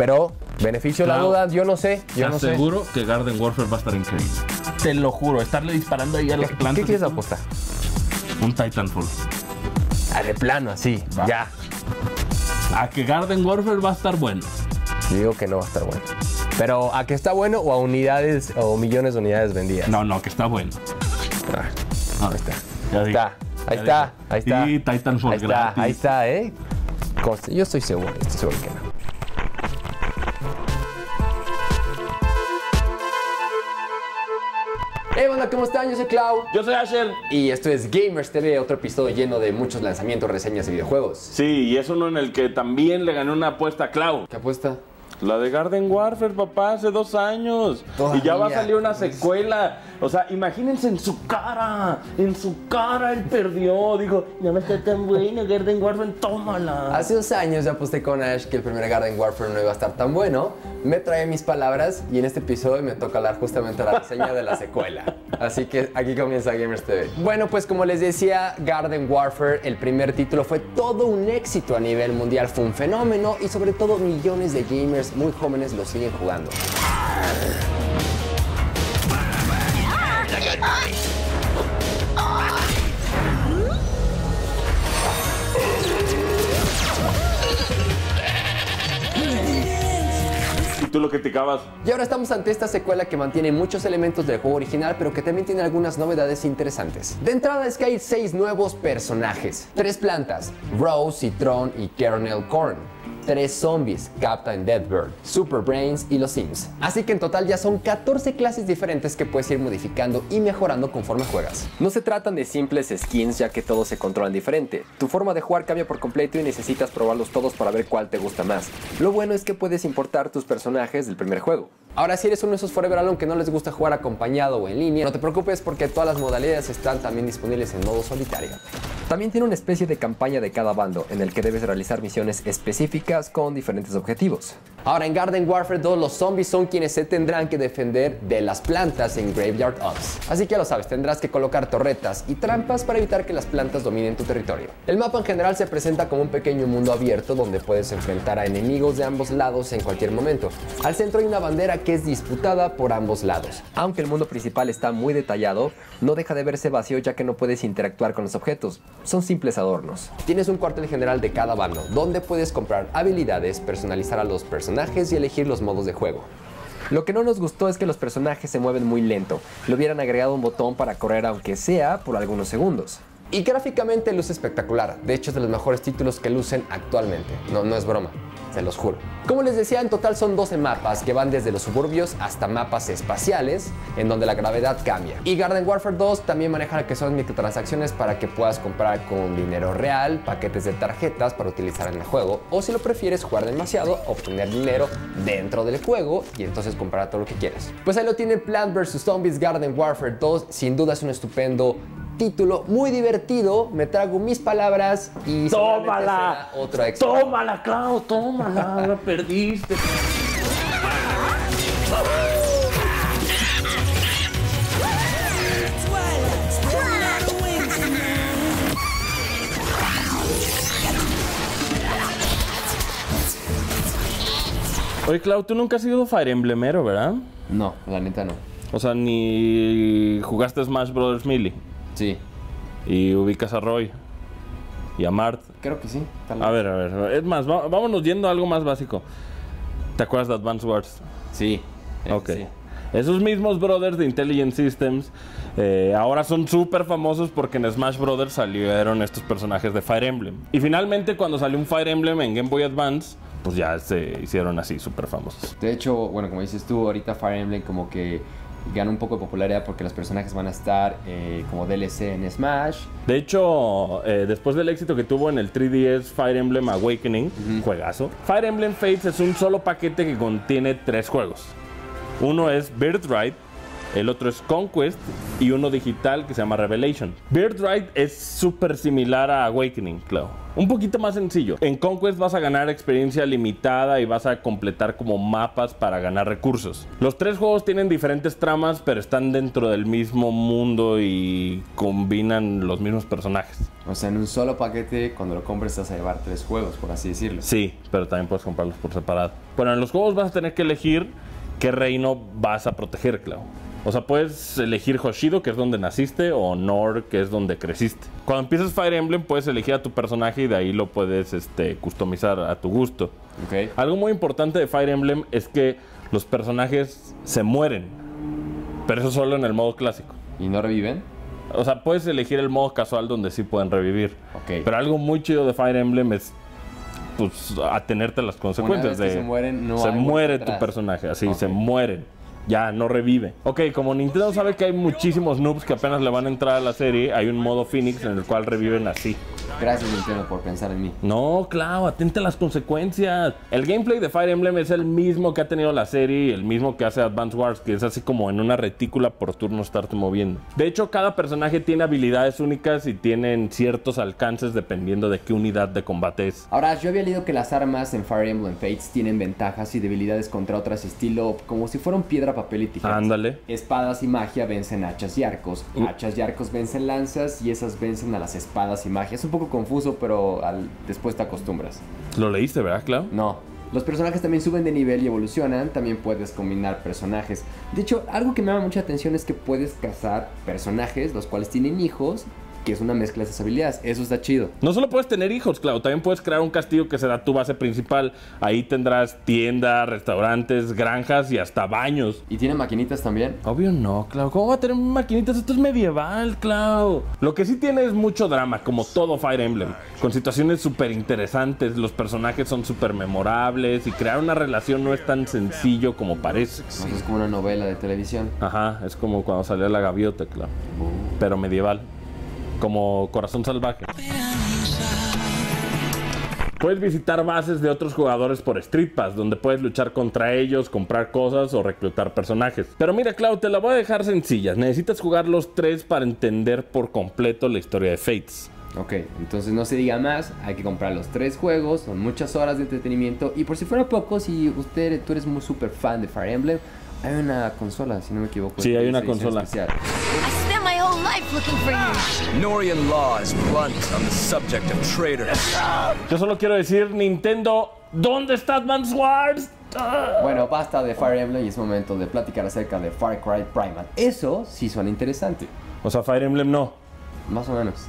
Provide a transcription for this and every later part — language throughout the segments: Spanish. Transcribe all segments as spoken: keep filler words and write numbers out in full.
Pero, beneficio de la duda, yo no sé. Yo no sé. Seguro que Garden Warfare va a estar increíble. Te lo juro, estarle disparando ahí a las plantas. ¿Qué quieres apostar? Un Titanfall. Ah, de plano, así, Va. ya. A que Garden Warfare va a estar bueno. Yo digo que no va a estar bueno. Pero, ¿a que está bueno o a unidades o millones de unidades vendidas? No, no, que está bueno. Ah, ahí está. Ya Ahí digo. está, ahí Ya está, digo. ahí está. Y Titanfall ahí está, gratis. ahí está, ¿eh? Conste, yo estoy seguro, estoy seguro que no. Hey, banda, ¿cómo están? Yo soy Clau. Yo soy Asher. Y esto es Gamers T V, otro episodio lleno de muchos lanzamientos, reseñas de videojuegos. Sí, y es uno en el que también le gané una apuesta a Clau. ¿Qué apuesta? La de Garden Warfare, papá, hace dos años. Todavía. Y ya va a salir una secuela. O sea, imagínense en su cara. En su cara él perdió. Dijo, ya no está tan buena Garden Warfare, tómala. Hace dos años ya aposté con Ash que el primer Garden Warfare no iba a estar tan bueno. Me trae mis palabras y en este episodio me toca hablar justamente la reseña de la secuela. Así que aquí comienza Gamers T V. Bueno, pues como les decía, Garden Warfare, el primer título, fue todo un éxito a nivel mundial. Fue un fenómeno y sobre todo millones de gamers muy jóvenes lo siguen jugando. Y tú lo criticabas. Y ahora estamos ante esta secuela que mantiene muchos elementos del juego original, pero que también tiene algunas novedades interesantes. De entrada es que hay seis nuevos personajes, tres plantas, Rose, Citron y Kernel Corn. Tres zombies, Captain Deathbird, Super Brains y los Sims. Así que en total ya son catorce clases diferentes que puedes ir modificando y mejorando conforme juegas. No se tratan de simples skins, ya que todos se controlan diferente. Tu forma de jugar cambia por completo y necesitas probarlos todos para ver cuál te gusta más. Lo bueno es que puedes importar tus personajes del primer juego. Ahora, si eres uno de esos Forever Alone que no les gusta jugar acompañado o en línea, no te preocupes porque todas las modalidades están también disponibles en modo solitario. También tiene una especie de campaña de cada bando, en el que debes realizar misiones específicas con diferentes objetivos. Ahora, en Garden Warfare dos, los zombies son quienes se tendrán que defender de las plantas en Graveyard Ops. Así que ya lo sabes, tendrás que colocar torretas y trampas para evitar que las plantas dominen tu territorio. El mapa en general se presenta como un pequeño mundo abierto donde puedes enfrentar a enemigos de ambos lados en cualquier momento. Al centro hay una bandera que es disputada por ambos lados. Aunque el mundo principal está muy detallado, no deja de verse vacío ya que no puedes interactuar con los objetos. Son simples adornos. Tienes un cuartel general de cada bando, donde puedes comprar habilidades, personalizar a los personajes y elegir los modos de juego. Lo que no nos gustó es que los personajes se mueven muy lento. Le hubieran agregado un botón para correr aunque sea por algunos segundos. Y gráficamente luce espectacular. De hecho es de los mejores títulos que lucen actualmente. No, no es broma. Se los juro. Como les decía, en total son doce mapas que van desde los suburbios hasta mapas espaciales, en donde la gravedad cambia. Y Garden Warfare dos también maneja lo que son microtransacciones para que puedas comprar con dinero real, paquetes de tarjetas para utilizar en el juego, o si lo prefieres jugar demasiado, obtener dinero dentro del juego y entonces comprar todo lo que quieras. Pues ahí lo tiene Plants versus. Zombies Garden Warfare dos, sin duda es un estupendo título, muy divertido. Me trago mis palabras y ¡tómala! Será otro éxito. ¡Tómala, Clau! ¡Tómala! La perdiste. Oye, Clau, tú nunca has sido Fire Emblemero, ¿verdad? No, la neta no. O sea, ni jugaste Smash Bros. Melee. Sí. Y ubicas a Roy. Y a Mart. Creo que sí. Tal A ver, a ver. Es más, va- vámonos yendo a algo más básico. ¿Te acuerdas de Advance Wars? Sí. ese Ok. sí. Esos mismos brothers de Intelligent Systems eh, ahora son súper famosos porque en Smash Brothers salieron estos personajes de Fire Emblem. Y finalmente cuando salió un Fire Emblem en Game Boy Advance, pues ya se hicieron así súper famosos. De hecho, bueno, como dices tú, ahorita Fire Emblem como que gana un poco de popularidad porque los personajes van a estar eh, como D L C en Smash. De hecho, eh, después del éxito que tuvo en el tres D S Fire Emblem Awakening, Ujú. juegazo, Fire Emblem Fates es un solo paquete que contiene tres juegos. Uno es Birthright, el otro es Conquest y uno digital que se llama Revelation. Birthright es súper similar a Awakening, claro. Un poquito más sencillo. En Conquest vas a ganar experiencia limitada y vas a completar como mapas para ganar recursos. Los tres juegos tienen diferentes tramas, pero están dentro del mismo mundo y combinan los mismos personajes. O sea, en un solo paquete, cuando lo compres, vas a llevar tres juegos, por así decirlo. Sí, pero también puedes comprarlos por separado. Bueno, en los juegos vas a tener que elegir qué reino vas a proteger, claro. O sea, puedes elegir Hoshido, que es donde naciste, o Nord, que es donde creciste. Cuando empiezas Fire Emblem, puedes elegir a tu personaje y de ahí lo puedes este, customizar a tu gusto. Okay. Algo muy importante de Fire Emblem es que los personajes se mueren, pero eso solo en el modo clásico. ¿Y no reviven? O sea, puedes elegir el modo casual donde sí pueden revivir. Okay. Pero algo muy chido de Fire Emblem es pues atenerte a las consecuencias. Una vez que de se mueren, no se hay muere vuelta tu atrás. personaje, así, Okay. se mueren. Ya, no revive. Ok, como Nintendo sabe que hay muchísimos noobs que apenas le van a entrar a la serie, hay un modo Phoenix en el cual reviven así. Gracias, Nintendo, por pensar en mí. No, claro, atente a las consecuencias. El gameplay de Fire Emblem es el mismo que ha tenido la serie y el mismo que hace Advance Wars, que es así como en una retícula por turno estarte moviendo. De hecho, cada personaje tiene habilidades únicas y tienen ciertos alcances dependiendo de qué unidad de combate es. Ahora, yo había leído que las armas en Fire Emblem Fates tienen ventajas y debilidades contra otras, estilo como si fueran piedra, papel y tijeras. Ándale. Espadas y magia vencen hachas y arcos. Uh. Hachas y arcos vencen lanzas y esas vencen a las espadas y magia. Es un poco confuso, pero al... después te acostumbras. Lo leíste, ¿verdad, Clau? No. Los personajes también suben de nivel y evolucionan. También puedes combinar personajes. De hecho, algo que me llama mucha atención es que puedes cazar personajes los cuales tienen hijos, que es una mezcla de esas habilidades. Eso está chido. No solo puedes tener hijos, claro, también puedes crear un castillo que será tu base principal. Ahí tendrás tiendas, restaurantes, granjas y hasta baños. ¿Y tiene maquinitas también? Obvio no, Clau. ¿Cómo va a tener maquinitas? Esto es medieval, Clau. Lo que sí tiene es mucho drama, como todo Fire Emblem. Con situaciones súper interesantes, los personajes son súper memorables y crear una relación no es tan sencillo como parece. Eso es como una novela de televisión. Ajá, es como cuando salió la gaviota, Clau. Pero medieval. Como Corazón Salvaje. Puedes visitar bases de otros jugadores por Street Pass, donde puedes luchar contra ellos, comprar cosas o reclutar personajes. Pero mira, Clau, te la voy a dejar sencilla. Necesitas jugar los tres para entender por completo la historia de Fates. Ok, entonces no se diga más, hay que comprar los tres juegos, son muchas horas de entretenimiento. Y por si fuera poco, si usted, tú eres muy súper fan de Fire Emblem, hay una consola, si no me equivoco. Sí, hay una edición consola. especial. I spent my whole life looking for you. Norian law is blunt on the subject of traitors. Yo solo quiero decir, Nintendo, ¿dónde está Advance Wars? Bueno, basta de Fire Emblem y es momento de platicar acerca de Far Cry Primal. Eso sí suena interesante, O sea, Fire Emblem no. más o menos.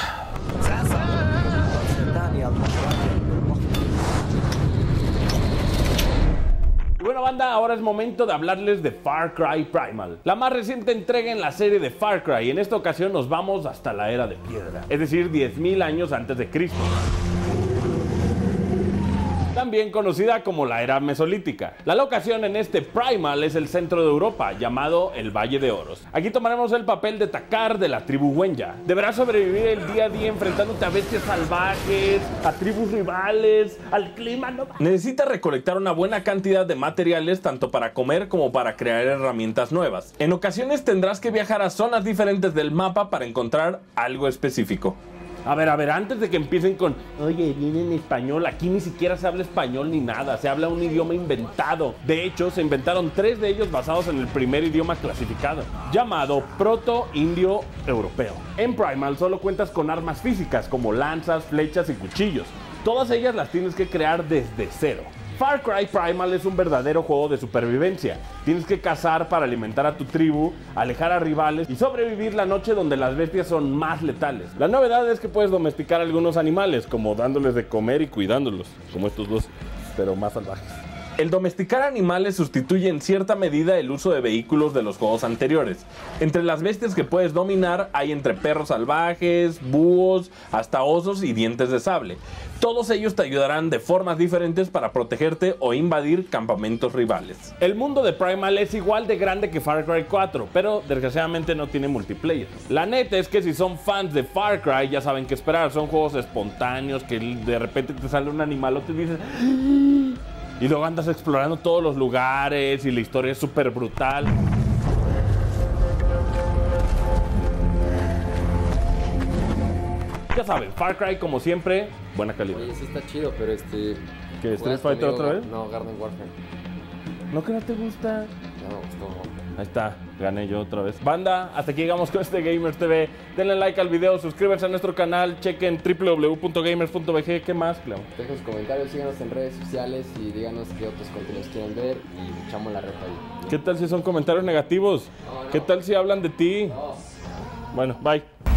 Y bueno, banda, ahora es momento de hablarles de Far Cry Primal, la más reciente entrega en la serie de Far Cry. Y en esta ocasión nos vamos hasta la Era de Piedra, es decir, diez mil años antes de Cristo. También conocida como la Era Mesolítica. La locación en este Primal es el centro de Europa, llamado el Valle de Oros. Aquí tomaremos el papel de Takar de la tribu Wenya. Deberás sobrevivir el día a día enfrentándote a bestias salvajes, a tribus rivales, al clima. No... Necesitas recolectar una buena cantidad de materiales tanto para comer como para crear herramientas nuevas. En ocasiones tendrás que viajar a zonas diferentes del mapa para encontrar algo específico. A ver, a ver, antes de que empiecen con oye, viene en español, aquí ni siquiera se habla español ni nada, se habla un idioma inventado. De hecho, se inventaron tres de ellos basados en el primer idioma clasificado, llamado Proto-Indio-Europeo. En Primal solo cuentas con armas físicas como lanzas, flechas y cuchillos. Todas ellas las tienes que crear desde cero. Far Cry Primal es un verdadero juego de supervivencia. Tienes que cazar para alimentar a tu tribu, alejar a rivales y sobrevivir la noche donde las bestias son más letales. La novedad es que puedes domesticar algunos animales, como dándoles de comer y cuidándolos, como estos dos, pero más salvajes. El domesticar animales sustituye en cierta medida el uso de vehículos de los juegos anteriores. Entre las bestias que puedes dominar hay entre perros salvajes, búhos, hasta osos y dientes de sable. Todos ellos te ayudarán de formas diferentes para protegerte o invadir campamentos rivales. El mundo de Primal es igual de grande que Far Cry cuatro, pero desgraciadamente no tiene multiplayer. La neta es que si son fans de Far Cry ya saben qué esperar. Son juegos espontáneos que de repente te sale un animalote y dices... y luego andas explorando todos los lugares y la historia es súper brutal. ya saben, Far Cry como siempre, buena calidad. Oye, sí está chido, pero este... ¿Qué, Street ¿juegas Fighter conmigo? otra vez? No, Garden Warfare. ¿No que no te gusta? No me gustó. Ahí está, gané yo otra vez. Banda, hasta aquí llegamos con este Gamers T V. Denle like al video, suscríbanse a nuestro canal, chequen w w w punto gamers punto b g. ¿Qué más, Cleo? Dejen sus comentarios, síganos en redes sociales y díganos qué otros contenidos quieren ver y echamos la reta ahí. ¿Qué tal si son comentarios negativos? No, no. ¿Qué tal si hablan de ti? No. Bueno, bye.